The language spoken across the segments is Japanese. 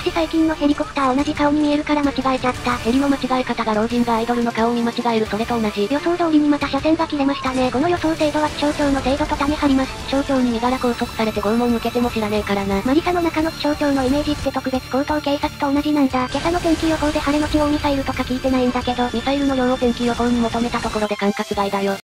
私最近のヘリコプター同じ顔に見えるから間違えちゃった。 ヘリの間違え方が老人がアイドルの顔に間違えるそれと同じ。 予想通りにまた車線が切れましたね。この予想精度は気象庁の精度と種張ります。 気象庁に身柄拘束されて拷問受けても知らねえからな。 マリサの中の気象庁のイメージって特別高等警察と同じなんだ。今朝の天気予報で晴れのち大ミサイルとか聞いてないんだけど、 ミサイルの量を天気予報に求めたところで管轄外だよ。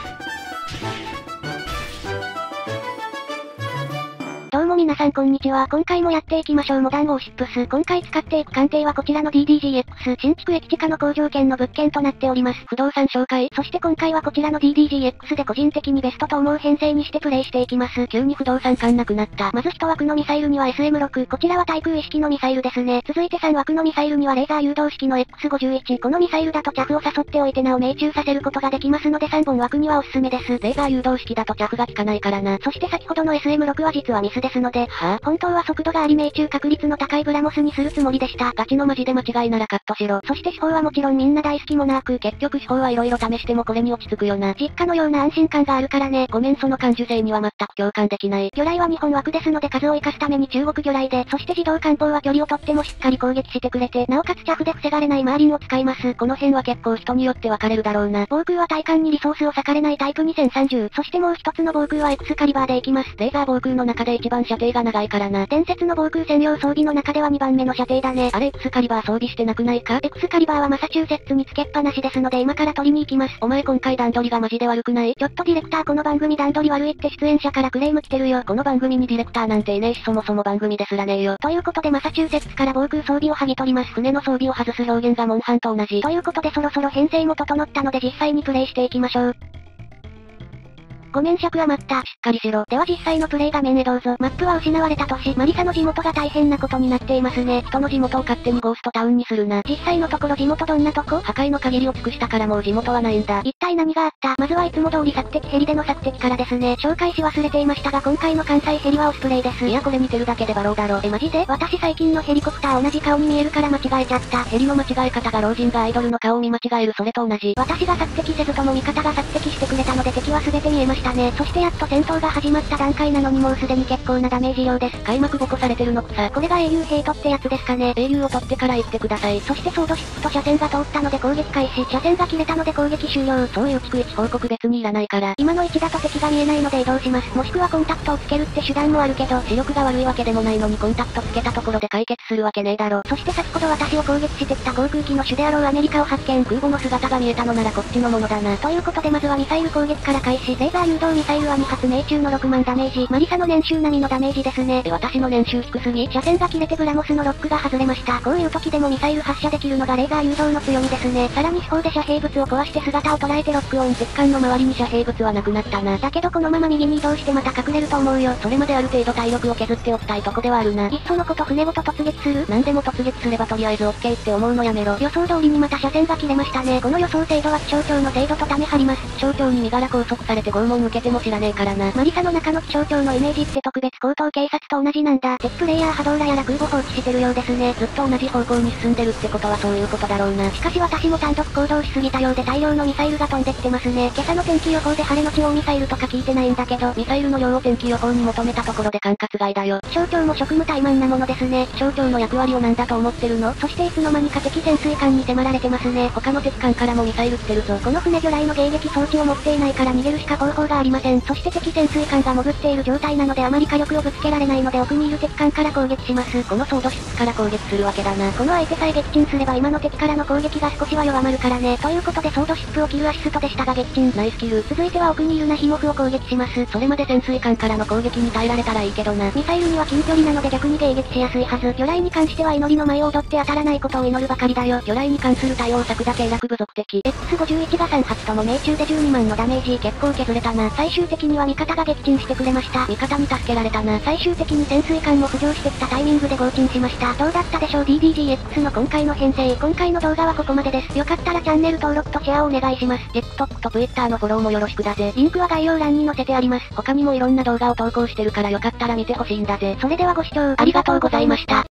どうも皆さんこんにちは。今回もやっていきましょうモダンウォーシップス。今回使っていく艦艇はこちらの DDGX。新築駅地下の好条件の物件となっております。 不動産紹介。 そして今回はこちらの DDGX で個人的にベストと思う編成にしてプレイしていきます。 急に不動産感なくなった。 まず1枠のミサイルには SM6。こちらは対空意識のミサイルですね。続いて3枠のミサイルにはレーザー誘導式の X51。このミサイルだとチャフを誘っておいてなお命中させることができますので3本枠にはおすすめです。 レーザー誘導式だとチャフが効かないからな。 そして先ほどの SM6 は実はミスですので、本当は速度があり命中確率の高いブラモスにするつもりでした。 ガチのマジで間違いならカットしろ。 そして手法はもちろんみんな大好きモナーク。 結局手法はいろいろ試してもこれに落ち着くよな。 実家のような安心感があるからね。 ごめんその感受性には全く共感できない。 魚雷は2本枠ですので数を生かすために中国魚雷で、そして自動艦砲は距離をとってもしっかり攻撃してくれて、なおかつチャフで防がれないマーリンを使います。 この辺は結構人によって分かれるだろうな。 防空は対艦にリソースを割かれないタイプ2030。そしてもう一つの防空はエクスカリバーでいきます。 レーザー防空の中で一番射程が長いからな。 伝説の防空専用装備の中では2番目の射程だね。 あれエクスカリバー装備してなくないか？ エクスカリバーはマサチューセッツにつけっぱなしですので今から取りに行きます。 お前今回段取りがマジで悪くない？ ちょっとディレクターこの番組段取り悪いって出演者からクレーム来てるよ。 この番組にディレクターなんていねえしそもそも番組ですらねえよ。 ということでマサチューセッツから防空装備を剥ぎ取ります。 船の装備を外す表現がモンハンと同じ。 ということでそろそろ編成も整ったので実際にプレイしていきましょう。ごめん尺余った。 しっかりしろ。 では実際のプレイ画面へどうぞ。マップは失われた都市、マリサの地元が大変なことになっていますね。 人の地元を勝手にゴーストタウンにするな。 実際のところ地元どんなとこ？ 破壊の限りを尽くしたからもう地元はないんだ。 一体何があった？まずはいつも通り索敵ヘリでの索敵からですね。紹介し忘れていましたが今回の関西ヘリはオスプレイです。 いやこれ似てるだけでバローだろ。 マジで？私最近のヘリコプター同じ顔に見えるから間違えちゃった。 ヘリの間違え方が老人がアイドルの顔を見間違えるそれと同じ。 私が索敵せずとも味方が索敵してくれたので敵は全て見えましたね。そしてやっと戦闘が始まった段階なのにもうすでに結構なダメージ量です。 開幕ボコされてるのくさ。 これが英雄ヘイトってやつですかね。 英雄を取ってから言ってください。 そしてソードシップと車線が通ったので攻撃開始。車線が切れたので攻撃終了。 そういう逐一報告別にいらないから。 今の位置だと敵が見えないので移動します。もしくはコンタクトをつけるって手段もあるけど、 視力が悪いわけでもないのにコンタクトつけたところで解決するわけねえだろ。 そして先ほど私を攻撃してきた航空機の主であろうアメリカを発見。 空母の姿が見えたのならこっちのものだな。 ということでまずはミサイル攻撃から開始。レーザー誘導ミサイルは2発命中の6万ダメージ。マリサの年収並みのダメージですね。 私の年収低すぎ？ 車線が切れてブラモスのロックが外れました。こういう時でもミサイル発射できるのがレーザー誘導の強みですね。さらに手法で遮蔽物を壊して姿を捉えてロックオン。 敵艦の周りに遮蔽物はなくなったな。 だけどこのまま右に移動してまた隠れると思うよ。 それまである程度体力を削っておきたいとこではあるな。 いっそのこと船ごと突撃する？ 何でも突撃すればとりあえずオッケーって思うのやめろ。 予想通りにまた車線が切れましたね。この予想精度は気象庁の精度と種張ります。 気象庁に身柄拘束されて拷問受けても知らねえからな。 マリサの中の気象庁のイメージって特別高等警察と同じなんだ。敵プレイヤー波動ラやら空母放置してるようですね。 ずっと同じ方向に進んでるってことはそういうことだろうな。 しかし私も単独行動しすぎたようで大量のミサイルが飛んできてますね。今朝の天気予報で晴れのち大ミサイルとか聞いてないんだけど、 ミサイルの量を天気予報に求めたところで管轄外だよ。 気象庁も職務怠慢なものですね。 気象庁の役割をなんだと思ってるの？ そしていつの間にか敵潜水艦に迫られてますね。 他の敵艦からもミサイル来てるぞ。 この船魚雷の迎撃装置を持っていないから逃げるしか方法がありません。そして敵潜水艦が潜っている状態なのであまり火力をぶつけられないので奥にいる敵艦から攻撃します。 このソードシップから攻撃するわけだな。 この相手さえ撃沈すれば今の敵からの攻撃が少しは弱まるからね。ということでソードシップを切るアシストでしたが撃沈。 ナイスキル。 続いては奥にいるナヒモフを攻撃します。 それまで潜水艦からの攻撃に耐えられたらいいけどな。 ミサイルには近距離なので逆に迎撃しやすいはず。魚雷に関しては祈りの舞を踊って当たらないことを祈るばかりだよ。 魚雷に関する対応策だけ楽部族的。 X51 が3発とも命中で12万のダメージ。結構削れたな。最終的には味方が撃沈してくれました。 味方に助けられたな。 最終的に潜水艦も浮上してきたタイミングで合沈しました。どうだったでしょう DDGX の今回の編成。今回の動画はここまでです。よかったらチャンネル登録とシェアをお願いします。 TikTok と Twitter のフォローもよろしくだぜ。 リンクは概要欄に載せてあります。 他にもいろんな動画を投稿してるからよかったら見てほしいんだぜ。 それではご視聴ありがとうございました。